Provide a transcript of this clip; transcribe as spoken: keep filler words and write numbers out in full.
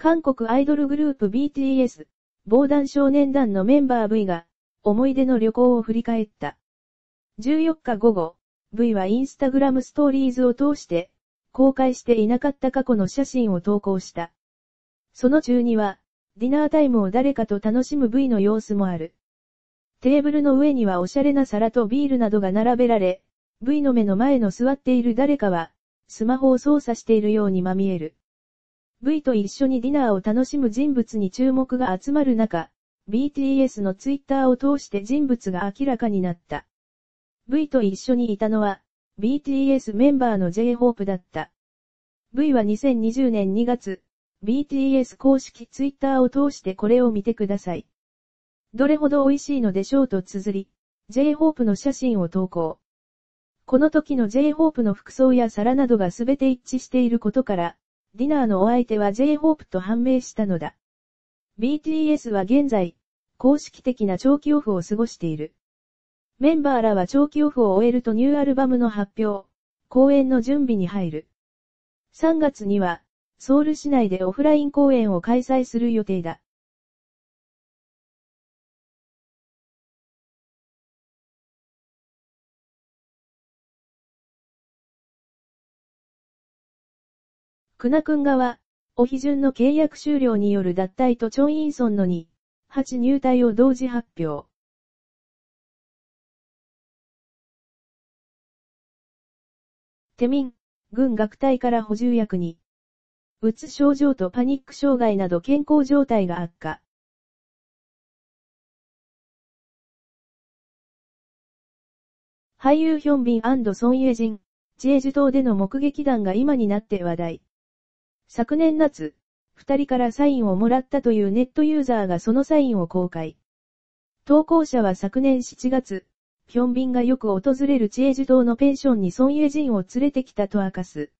韓国アイドルグループ ビーティーエス、防弾少年団のメンバー V が、思い出の旅行を振り返った。じゅうよっか午後、V はインスタグラムストーリーズを通して、公開していなかった過去の写真を投稿した。その中には、ディナータイムを誰かと楽しむ V の様子もある。テーブルの上にはおしゃれな皿とビールなどが並べられ、V の目の前の座っている誰かは、スマホを操作しているようにまみえる。V と一緒にディナーを楽しむ人物に注目が集まる中、ビーティーエス のツイッターを通して人物が明らかになった。V と一緒にいたのは、ビーティーエス メンバーの ジェイホープ だった。V はにせんにじゅうねんにがつ、ビーティーエス 公式ツイッターを通してこれを見てください。どれほど美味しいのでしょうと綴り、ジェイホープ の写真を投稿。この時の ジェイホープ の服装や皿などがすべて一致していることから、ディナーのお相手は ジェイホープ と判明したのだ。ビーティーエス は現在、公式的な長期オフを過ごしている。メンバーらは長期オフを終えるとニューアルバムの発表、公演の準備に入る。さんがつには、ソウル市内でオフライン公演を開催する予定だ。クナ君側、オヒジュンの契約終了による脱退とチョンインソンのに、はち入隊を同時発表。テミン、軍楽隊から補充役に。うつ症状とパニック障害など健康状態が悪化。俳優ヒョンビン&ソンイェジン、チェジュ島での目撃談が今になって話題。昨年夏、二人からサインをもらったというネットユーザーがそのサインを公開。投稿者は昨年しちがつ、ヒョンビンがよく訪れるチェジュ島のペンションにソンイェジンを連れてきたと明かす。